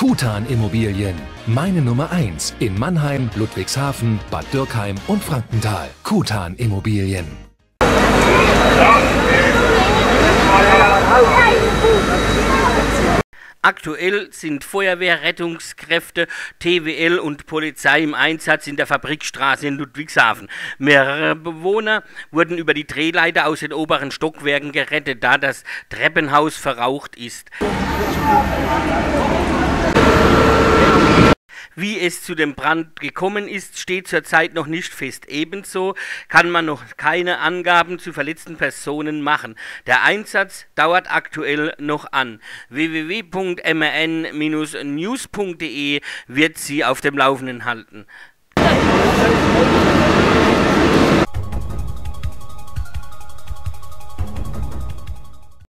Kutan Immobilien. Meine Nummer 1 in Mannheim, Ludwigshafen, Bad Dürkheim und Frankenthal. Kutan Immobilien. Aktuell sind Feuerwehr, Rettungskräfte, TWL und Polizei im Einsatz in der Fabrikstraße in Ludwigshafen. Mehrere Bewohner wurden über die Drehleiter aus den oberen Stockwerken gerettet, da das Treppenhaus verraucht ist. Wie es zu dem Brand gekommen ist, steht zurzeit noch nicht fest. Ebenso kann man noch keine Angaben zu verletzten Personen machen. Der Einsatz dauert aktuell noch an. www.mrn-news.de wird Sie auf dem Laufenden halten.